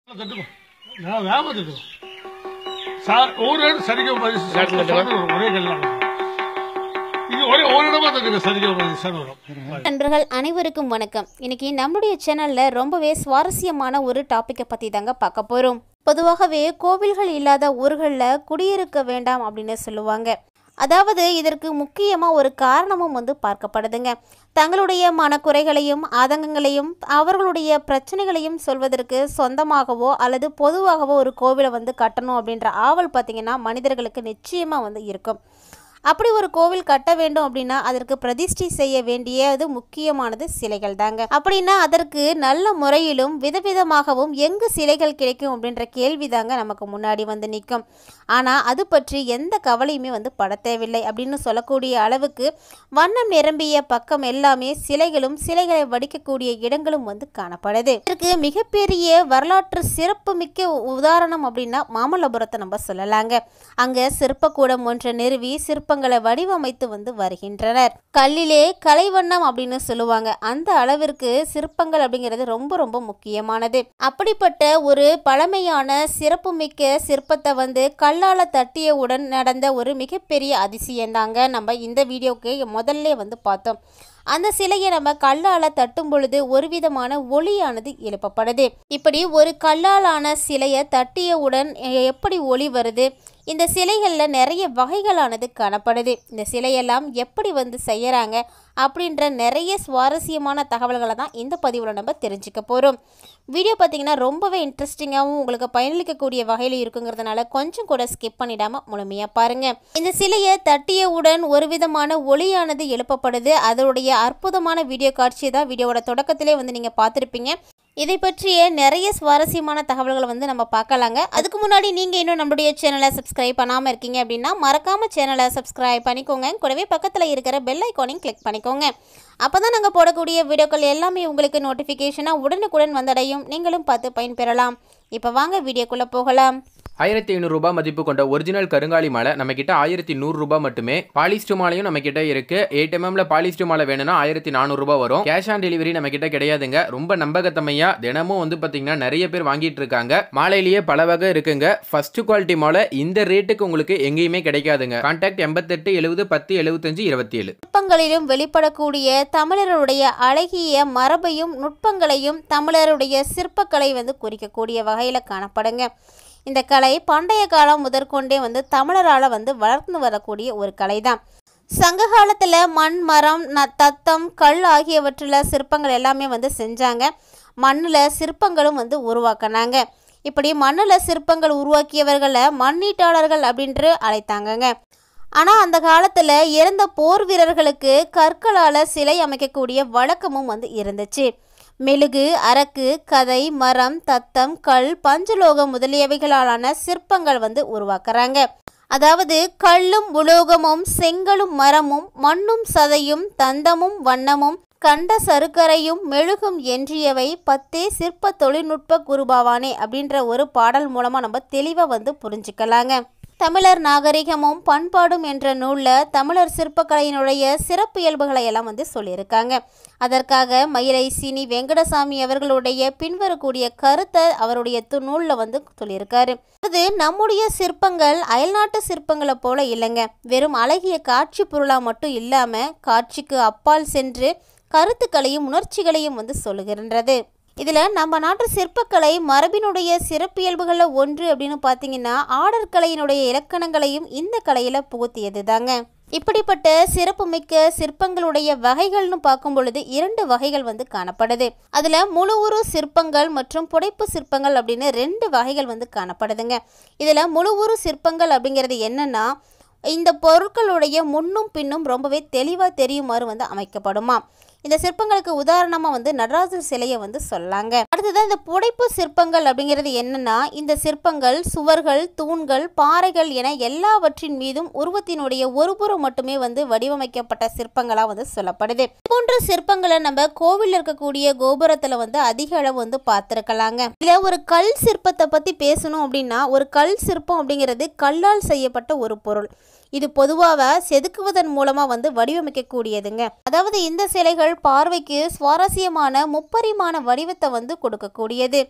நண்பர்கள் அனைவருக்கும் வணக்கம். இன்னைக்கு நம்முடைய சேனல்ல ரொம்பவே சுவாரஸ்யமான ஒரு டாபிக்கை பத்தி தாங்க பார்க்க போறோம். பொதுவாகவே கோவில்கள் இல்லாத ஊர்களில் குடியிருக்க வேண்டாம் அப்படின்னு சொல்லுவாங்க. அதாவது இதற்கு முக்கியமாக ஒரு காரணமும் பார்க்கப்படுதுங்க. தங்களுடைய மனக்குறைகளையும் ஆதங்கங்களையும் அவர்களுடைய பிரச்சனைகளையும் சொல்வதற்கு சொந்தமாகவோ அல்லது பொதுவாகவோ ஒரு கோவிலை கட்டணும் அப்படின்ற ஆவல் பார்த்திங்கன்னா மனிதர்களுக்கு நிச்சயமாக இருக்கும். அப்படி ஒரு கோவில் கட்ட வேண்டும் அப்படின்னா அதற்கு பிரதிஷ்டை செய்ய வேண்டியது முக்கியமானது சிலைகள் தாங்க. அப்படின்னா அதற்கு நல்ல முறையிலும் விதவிதமாகவும் எங்கு சிலைகள் கிடைக்கும் அப்படின்ற கேள்வி தாங்க நமக்கு முன்னாடி நிற்கும். ஆனால் அது பற்றி எந்த கவலையுமே பட தேவையில்லை அப்படின்னு சொல்லக்கூடிய அளவுக்கு வண்ணம் நிரம்பிய பக்கம் எல்லாமே சிலைகளும் சிலைகளை வடிக்கக்கூடிய இடங்களும் காணப்படுது. இதற்கு மிகப்பெரிய வரலாற்று சிறப்பு மிக்க உதாரணம் அப்படின்னா மாமல்லபுரத்தை நம்ம சொல்லலாங்க. அங்க சிற்பக்கூடம் ஒன்றை நிறுவி சிற்பங்களை வடிவமைத்து வருகின்றனர். கல்லிலே கலைவண்ணம் அப்படின்னு சொல்லுவாங்க. அந்த அளவிற்கு சிற்பங்கள் அப்படிங்கிறது ரொம்ப ரொம்ப முக்கியமானது. அப்படிப்பட்ட ஒரு பழமையான சிறப்புமிக்க சிற்பத்தை கல்லால தட்டியவுடன் நடந்த ஒரு மிகப்பெரிய அதிசயம் தாங்க நம்ம இந்த வீடியோக்கு முதல்ல பார்த்தோம். அந்த சிலையை நம்ம கல்லால் தட்டும் பொழுது ஒரு விதமான ஒளியானது எழுப்பப்படுது. இப்படி ஒரு கல்லாலான சிலையை தட்டியவுடன் எப்படி ஒளி வருது? இந்த சிலைகளில் நிறைய வகைகளானது காணப்படுது. இந்த சிலையெல்லாம் எப்படி செய்யறாங்க அப்படின்ற நிறைய சுவாரஸ்யமான தகவல்களை தான் இந்த பதிவில் நம்ம தெரிஞ்சுக்க போகிறோம். வீடியோ பார்த்தீங்கன்னா ரொம்பவே இன்ட்ரெஸ்டிங்காகவும் உங்களுக்கு பயனளிக்கக்கூடிய வகையில் இருக்குங்கிறதுனால கொஞ்சம் கூட ஸ்கிப் பண்ணிடாமல் முழுமையாக பாருங்கள். இந்த சிலையை தட்டியவுடன் ஒரு விதமான ஒளியானது எழுப்பப்படுது. அதனுடைய அற்புதமான வீடியோ காட்சியை தான் வீடியோவோட தொடக்கத்திலே நீங்கள் பார்த்துருப்பீங்க. இதை பற்றிய நிறைய சுவாரஸ்யமான தகவல்களை நம்ம பார்க்கலாங்க. அதுக்கு முன்னாடி நீங்கள் இன்னும் நம்மளுடைய சேனலை சப்ஸ்கிரைப் பண்ணாமல் இருக்கீங்க அப்படின்னா மறக்காமல் சேனலை சப்ஸ்கிரைப் பண்ணிக்கோங்க. கூடவே பக்கத்தில் இருக்கிற பெல் ஐக்கானையும் கிளிக் பண்ணிக்கோங்க. அப்போ தான் நாங்கள் போடக்கூடிய வீடியோக்கள் எல்லாமே உங்களுக்கு நோட்டிஃபிகேஷனாக உடனுக்குடன் வந்தடையும். நீங்களும் பார்த்து பயன்பெறலாம். இப்போ வாங்க வீடியோக்குள்ளே போகலாம். 1500 ரூபாய் மதிப்பு கொண்ட ஒரிஜினல் கருங்காலி மாலை நம்ம கிட்ட 1100 ரூபாய் மட்டுமே. பாலிஸ்டர் மாலையும் நம்ம கிட்ட இருக்கு. 8mm பாலிஸ்டர் மாலை வேணும்னா 1400 ரூபாய் வரும். கேஷ் ஆன் டெலிவரி நம்ம கிட்ட கிடையாதுங்க. ரொம்ப நம்பகத்தமையா தினமும் பாத்தீங்கன்னா நிறைய பேர் வாங்கிட்டு இருக்காங்க. மாலையிலேயே பல வகை இருக்குங்க. ஃபர்ஸ்ட் குவாலிட்டி மாலை இந்த ரேட்டுக்கு உங்களுக்கு எங்கேயுமே கிடைக்காதுங்க. கான்டாக்ட் 88 70 10 75 27. நுட்பங்களிலும் வெளிப்படக்கூடிய தமிழருடைய அழகிய மரபையும் நுட்பங்களையும் தமிழருடைய சிற்பக்கலை குறிக்கக்கூடிய வகையில் காணப்படுங்க. இந்த கலை பண்டைய காலம் முதற்கொண்டே தமிழரால் வளர்ந்து வரக்கூடிய ஒரு கலை தான். சங்க காலத்தில் மண், மரம், தத்தம், கல் ஆகியவற்றில் சிற்பங்கள் எல்லாமே செஞ்சாங்க. மண்ணில் சிற்பங்களும் உருவாக்கினாங்க. இப்படி மண்ணில் சிற்பங்கள் உருவாக்கியவர்களை மண்ணீட்டாளர்கள் அப்படின்று அழைத்தாங்கங்க. ஆனால் அந்த காலத்தில் இறந்த போர் வீரர்களுக்கு கற்களால் சிலை அமைக்கக்கூடிய வழக்கமும் இருந்துச்சு. மெழுகு, அரக்கு, கதை, மரம், தத்தம், கல், பஞ்சலோகம் முதலியவைகளாலான சிற்பங்கள் உருவாக்குறாங்க. அதாவது கல்லும் உலோகமும் செங்கலும் மரமும் மண்ணும் சதையும் தந்தமும் வண்ணமும் கண்ட சருக்கரையும் மெழுகும் என்றியவை 10 சிற்ப தொழில்நுட்ப குருபாவானே அப்படின்ற ஒரு பாடல் மூலமாக நம்ம தெளிவாக புரிஞ்சுக்கலாங்க. தமிழர் நாகரிகமும் பண்பாடும் என்ற நூலில் தமிழர் சிற்பக்கலையினுடைய சிறப்பு இயல்புகளை எல்லாம் சொல்லியிருக்காங்க. அதற்காக மயிலை சீனி வெங்கடசாமி அவர்களுடைய பின்வரக்கூடிய கருத்தை அவருடைய நூலில் சொல்லியிருக்காரு. அது நம்முடைய சிற்பங்கள் அயல்நாட்டு சிற்பங்களை போல இல்லைங்க. வெறும் அழகிய காட்சி பொருளாக மட்டும் இல்லாமல் காட்சிக்கு அப்பால் சென்று கருத்துக்களையும் உணர்ச்சிகளையும் சொல்லுகின்றது. இதில் நம்ம நாட்டு சிற்பக்கலை மரபினுடைய சிறப்பியல்புகளில் ஒன்று அப்படின்னு பார்த்தீங்கன்னா ஆடர் கலையினுடைய இலக்கணங்களையும் இந்த கலையில் புகுத்தியது தாங்க. இப்படிப்பட்ட சிறப்புமிக்க சிற்பங்களுடைய வகைகள்னு பார்க்கும் பொழுது 2 வகைகள் காணப்படுது. அதில் முழு உரு சிற்பங்கள் மற்றும் புடைப்பு சிற்பங்கள் அப்படின்னு 2 வகைகள் காணப்படுதுங்க. இதில் முழு உரு சிற்பங்கள் அப்படிங்கிறது என்னன்னா இந்த பொருட்களுடைய முன்னும் பின்னும் ரொம்பவே தெளிவாக தெரியுமாறு அமைக்கப்படுமா. இந்த சிற்பங்களுக்கு உதாரணமாக நடராஜர் சிலையை சொல்லாங்க. அடுத்ததான் இந்த புடைப்பு சிற்பங்கள் அப்படிங்கிறது என்னன்னா இந்த சிற்பங்கள் சுவர்கள், தூண்கள், பாறைகள் என எல்லாவற்றின் மீதும் உருவத்தினுடைய ஒரு புறம் மட்டுமே வடிவமைக்கப்பட்ட சிற்பங்களாக சொல்லப்படுது. போன்ற சிற்பங்களை நம்ம கோவில் இருக்கக்கூடிய கோபுரத்தில் அதிக அளவு பார்த்துருக்கலாங்க. இதில் ஒரு கல் சிற்பத்தை பற்றி பேசணும் அப்படின்னா ஒரு கல் சிற்பம் அப்படிங்கிறது கல்லால் செய்யப்பட்ட ஒரு பொருள். இது பொதுவாக செதுக்குவதன் மூலமாக வடிவமைக்கக்கூடியதுங்க. அதாவது இந்த சிலைகள் பார்வைக்கு சுவாரஸ்யமான முப்பரிமாண வடிவத்தை கொடுக்கக்கூடியது.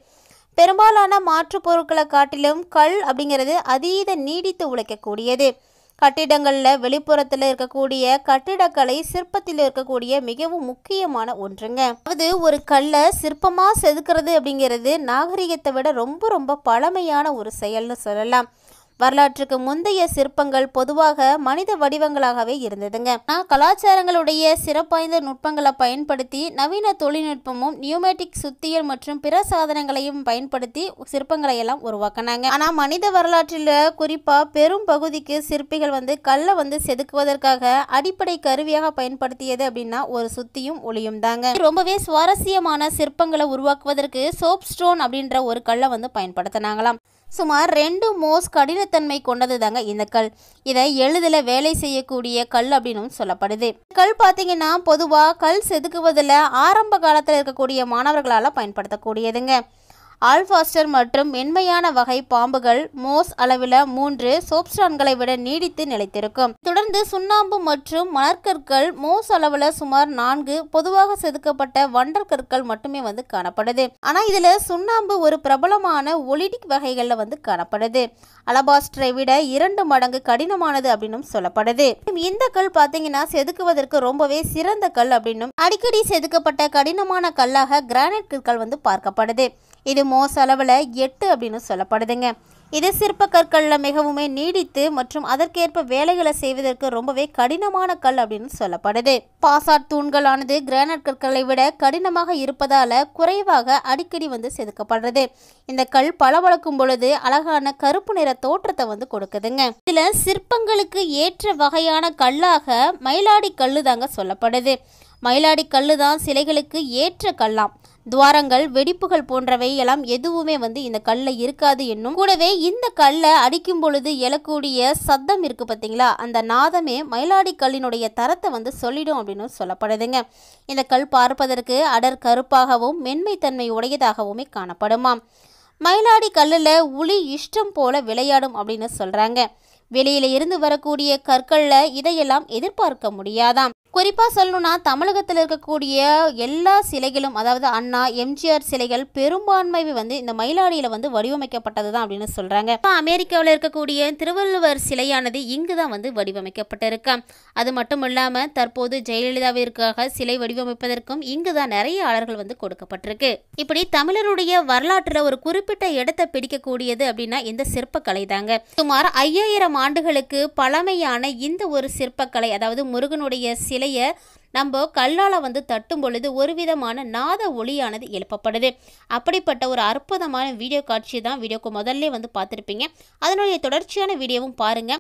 பெரும்பாலான மாற்றுப் பொருட்களை காட்டிலும் கல் அப்படிங்கிறது அதீத நீடித்து உழைக்கக்கூடியது. கட்டிடங்களில் வெளிப்புறத்தில் இருக்கக்கூடிய கட்டிடக்கலை சிற்பத்தில் இருக்கக்கூடிய மிகவும் முக்கியமான ஒன்றுங்க. அதாவது ஒரு கல்லை சிற்பமாக செதுக்கிறது அப்படிங்கிறது நாகரிகத்தை விட ரொம்ப ரொம்ப பழமையான ஒரு செயல்னு சொல்லலாம். வரலாற்றுக்கு முந்தைய சிற்பங்கள் பொதுவாக மனித வடிவங்களாகவே இருந்ததுங்க. கலாச்சாரங்களுடைய சிறப்பாய்ந்த நுட்பங்களை பயன்படுத்தி நவீன தொழில்நுட்பமும் நியூமேட்டிக் சுத்தியல் மற்றும் பிற சாதனங்களையும் பயன்படுத்தி சிற்பங்களை எல்லாம் உருவாக்கினாங்க. ஆனால் மனித வரலாற்றில் குறிப்பாக பெரும் பகுதிக்கு சிற்பிகள் கல்லை செதுக்குவதற்காக அடிப்படை கருவியாக பயன்படுத்தியது அப்படின்னா ஒரு சுத்தியும் ஒளியும் தாங்க. ரொம்பவே சுவாரஸ்யமான சிற்பங்களை உருவாக்குவதற்கு சோப் ஸ்டோன் அப்படின்ற ஒரு கல்லை பயன்படுத்தினாங்களாம். சுமார் 2 மோஸ் கடினத்தன்மை கொண்டது தாங்க இந்த கல். இதை எளிதில் வேலை செய்யக்கூடிய கல் அப்படின்னு சொல்லப்படுது. கல் பார்த்தீங்கன்னா பொதுவாக கல் செதுக்குவதில் ஆரம்ப காலத்தில் இருக்கக்கூடிய மாணவர்களால் பயன்படுத்தக்கூடியதுங்க. ஆல்பாஸ்டர் மற்றும் மென்மையான வகை பாம்புகள் மோஸ் அளவில் 3 சோப்ஸ்டான்களை விட நீடித்து நிலைத்திருக்கும். தொடர்ந்து சுண்ணாம்பு மற்றும் மணற்கற்கள் மோஸ் அளவில் சுமார் 4 பொதுவாக செதுக்கப்பட்ட வண்டர் கற்கள் மட்டுமே காணப்படுது. ஆனால் இதில் சுண்ணாம்பு ஒரு பிரபலமான ஒலிடிக் வகைகளில் காணப்படுது. அலபாஸ்டரை விட 2 மடங்கு கடினமானது அப்படின்னு சொல்லப்படுது. இந்த கல் பார்த்தீங்கன்னா செதுக்குவதற்கு ரொம்பவே சிறந்த கல் அப்படின்னும் அடிக்கடி செதுக்கப்பட்ட கடினமான கல்லாக கிரானைட் கற்கள் பார்க்கப்படுது. இது மோஸ் அளவில் 8 அப்படின்னு சொல்லப்படுதுங்க. இது சிற்ப கற்களில் மிகவுமே நீடித்து மற்றும் அதற்கேற்ப வேலைகளை செய்வதற்கு ரொம்பவே கடினமான கல் அப்படின்னு சொல்லப்படுது. பாசாட் தூண்களானது கிரானைட் கற்களை விட கடினமாக இருப்பதால் குறைவாக அடிக்கடி செதுக்கப்படுறது. இந்த கல் பளபளக்கும் பொழுது அழகான கருப்பு நிற தோற்றத்தை கொடுக்குதுங்க. இதில் சிற்பங்களுக்கு ஏற்ற வகையான கல்லாக மயிலாடி கல்லு தாங்க சொல்லப்படுது. மயிலாடி கல்லு தான் சிலைகளுக்கு ஏற்ற கல்லாம். துவாரங்கள் வெடிப்புகள் போன்றவை எல்லாம் எதுவுமே இந்த கல்லில் இருக்காது என்னும் கூடவே இந்த கல்லை அடிக்கும் பொழுது எழக்கூடிய சத்தம் இருக்கு பார்த்தீங்களா, அந்த நாதமே மயிலாடி கல்லினுடைய தரத்தை சொல்லிடும் அப்படின்னு சொல்லப்படுதுங்க. இந்த கல் பார்ப்பதற்கு அடர் கருப்பாகவும் மென்மைத்தன்மை உடையதாகவுமே காணப்படுமாம். மயிலாடி கல்லில் உளி இஷ்டம் போல விளையாடும் அப்படின்னு சொல்கிறாங்க. வெளியில இருந்து வரக்கூடிய கற்களில் இதையெல்லாம் எதிர்பார்க்க முடியாதாம். குறிப்பாக சொல்லணும்னா தமிழகத்தில் இருக்கக்கூடிய எல்லா சிலைகளும், அதாவது அண்ணா எம்ஜிஆர் சிலைகள் பெரும்பான்மை இந்த மயிலாடியில் வடிவமைக்கப்பட்டது தான் அப்படின்னு சொல்கிறாங்க. அமெரிக்காவில் இருக்கக்கூடிய திருவள்ளுவர் சிலையானது இங்கு தான் வடிவமைக்கப்பட்டிருக்காம். அது மட்டும் இல்லாமல் தற்போது ஜெயலலிதாவிற்காக சிலை வடிவமைப்பதற்கும் இங்கு தான் நிறைய ஆளர்கள் கொடுக்கப்பட்டிருக்கு. இப்படி தமிழருடைய வரலாற்றில் ஒரு குறிப்பிட்ட இடத்தை பிடிக்கக்கூடியது அப்படின்னா இந்த சிற்பக்கலை தாங்க. சுமார் 5000 ஆண்டுகளுக்கு பழமையான இந்த ஒரு சிற்பக்கலை, அதாவது முருகனுடைய சிலையை நம்ம கல்லால் தட்டும் பொழுது ஒரு விதமான நாத ஒளியானது எழுப்பப்படுது. அப்படிப்பட்ட ஒரு அற்புதமான வீடியோ காட்சி தான் வீடியோக்கு முதல்ல பார்த்துருப்பீங்க. அதனுடைய தொடர்ச்சியான வீடியோவும் பாருங்க.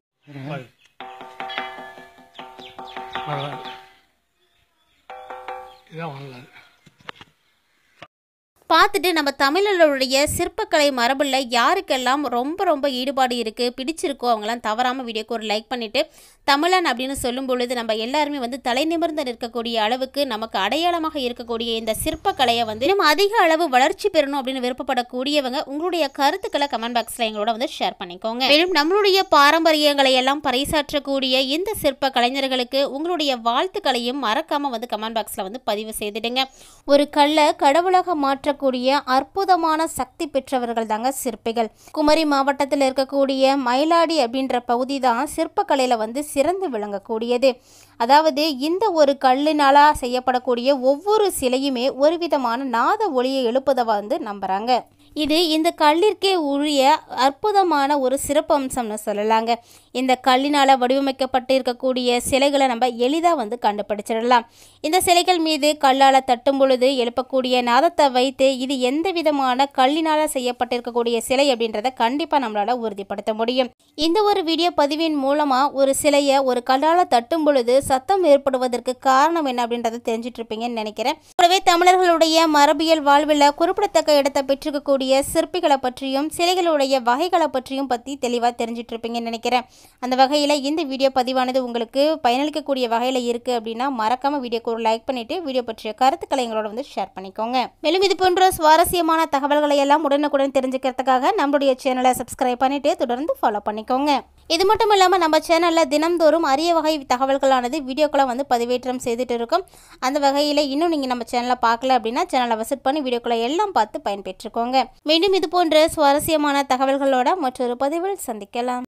பார்த்துட்டு நம்ம தமிழர்களுடைய சிற்பக்கலை மரபில் யாருக்கெல்லாம் ரொம்ப ரொம்ப ஈடுபாடு இருக்குது, பிடிச்சிருக்கோ அவங்களாம் தவறாமல் வீடியோக்கு ஒரு லைக் பண்ணிவிட்டு தமிழன் அப்படின்னு சொல்லும் பொழுது நம்ம எல்லாருமே தலை நிமிர்ந்து நிற்கக்கூடிய அளவுக்கு நமக்கு அடையாளமாக இருக்கக்கூடிய இந்த சிற்பக்கலையை இன்னும் அதிக அளவு வளர்ச்சி பெறணும் அப்படின்னு விருப்பப்படக்கூடியவங்க உங்களுடைய கருத்துக்களை கமெண்ட் பாக்ஸில் எங்களோட ஷேர் பண்ணிக்கோங்க. மேலும் நம்மளுடைய பாரம்பரியங்களை எல்லாம் பறைசாற்றக்கூடிய இந்த சிற்ப கலைஞர்களுக்கு உங்களுடைய வாழ்த்துக்களையும் மறக்காமல் கமெண்ட் பாக்ஸில் பதிவு செய்துடுங்க. ஒரு கல்லை கடவுளாக மாற்ற அற்புதமான சக்தி பெற்றவர்கள் தாங்க சிற்பிகள். குமரி மாவட்டத்தில் இருக்கக்கூடிய மயிலாடி அப்படின்ற பகுதி தான் சிற்பக்கலையில சிறந்து விளங்கக்கூடியது. அதாவது இந்த ஒரு கல்லினால செய்யப்படக்கூடிய ஒவ்வொரு சிலையுமே ஒரு விதமான நாத ஒளியை எழுப்பதை நம்புறாங்க. இது இந்த கல்லிற்கே உரிய அற்புதமான ஒரு சிறப்பம்சம்னு சொல்லலாங்க. இந்த கல்லினால் வடிவமைக்கப்பட்டு இருக்கக்கூடிய சிலைகளை நம்ம எளிதாக கண்டுபிடிச்சிடலாம். இந்த சிலைகள் மீது கல்லால் தட்டும் பொழுது எழுப்பக்கூடிய நாதத்தை வைத்து இது எந்த விதமான கல்லினால் செய்யப்பட்டிருக்கக்கூடிய சிலை அப்படின்றத கண்டிப்பாக நம்மளால் உறுதிப்படுத்த முடியும். இந்த ஒரு வீடியோ பதிவின் மூலமாக ஒரு சிலையை ஒரு கல்லால் தட்டும் பொழுது சத்தம் ஏற்படுவதற்கு காரணம் என்ன அப்படின்றத தெரிஞ்சிட்டு இருப்பீங்கன்னு நினைக்கிறேன். கூடவே தமிழர்களுடைய மரபியல் வாழ்வில் குறிப்பிடத்தக்க இடத்தை பெற்றிருக்கக்கூடிய சிற்பிகளை பற்றியும் சிலைகளுடைய வகைகளை பற்றியும் தெளிவாக தெரிஞ்சிட்டு இருப்பீங்கன்னு நினைக்கிறேன். அந்த வகையில் இந்த வீடியோ பதிவானது உங்களுக்கு பயனளிக்கக்கூடிய வகையில் இருக்குது அப்படின்னா மறக்காம வீடியோக்கு ஒரு லைக் பண்ணிட்டு வீடியோ பற்றிய கருத்துக்களை எங்களோட ஷேர் பண்ணிக்கோங்க. மேலும் இது போன்ற சுவாரஸ்யமான தகவல்களை எல்லாம் உடனுக்குடன் தெரிஞ்சுக்கிறதுக்காக நம்மளுடைய சேனலை சப்ஸ்கிரைப் பண்ணிட்டு தொடர்ந்து ஃபாலோ பண்ணிக்கோங்க. இது மட்டும் இல்லாமல் நம்ம சேனலில் தினம்தோறும் அரிய வகை தகவல்களானது வீடியோக்களை பதிவேற்றம் செய்துட்டு இருக்கும். அந்த வகையில் இன்னும் நீங்கள் நம்ம சேனலை பார்க்கல அப்படின்னா சேனலை விசிட் பண்ணி வீடியோக்களை எல்லாம் பார்த்து பயன்பெற்றுக்கோங்க. மீண்டும் இது போன்ற சுவாரஸ்யமான தகவல்களோட மற்றொரு பதிவில் சந்திக்கலாம்.